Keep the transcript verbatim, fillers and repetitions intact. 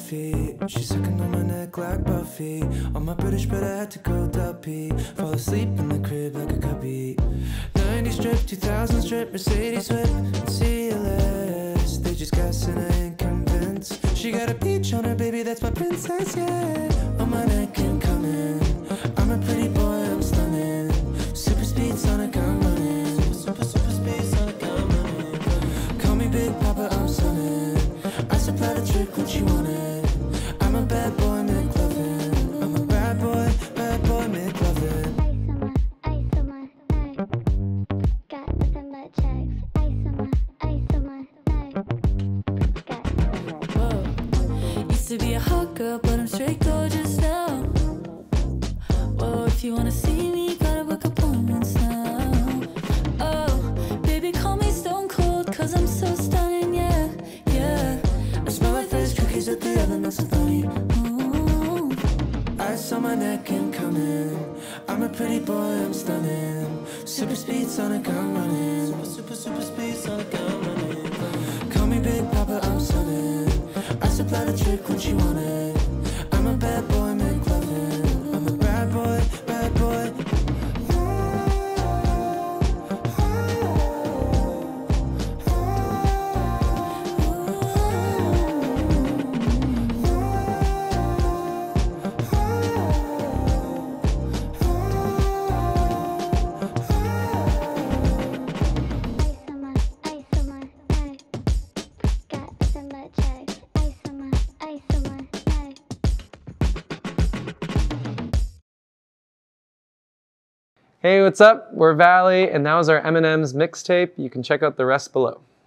feet. She's sucking on my neck like Buffy. On my British bed I had to go duppy. Fall asleep in the crib like a cubby. nineties strip, two thousands strip, Mercedes whip, and C L S. They just guess and I ain't convinced. She got a peach on her, baby, that's my princess, yeah. On my neck and coming. I'm a pretty boy, I'm stunning. Super speed, Sonic, I'm running. Super, super speed, Sonic, I'm running. Call me Big Papa, I'm stunning. I supply the trick when she want it. I'm a bad boy, McLovin. I'm a bad boy, bad boy, McLovin. Ice on my, ice on my neck. Got nothing but checks. Ice on my, ice on my neck. Got Whoa. Used to be a hot girl, but I'm straight gorgeous now. Whoa, if you wanna see me, gotta book appointments now. Oh, baby, call me stone cold, cause I'm so stunning, yeah, yeah. I smell like fresh cookies at the oven, that's so funny. Ooh. Ice on my neck and coming. I'm a pretty boy, I'm stunning. Super speed, Sonic, I'm running. Super, super, super speed, Sonic, I'm running. Call me Big Papa, I'm stunning. I supply the trick when she want it. I'm a bad boy, McLovin. I'm a bad boy, bad boy. Hey, what's up? We're Valley, and that was our M and M's mixtape. You can check out the rest below.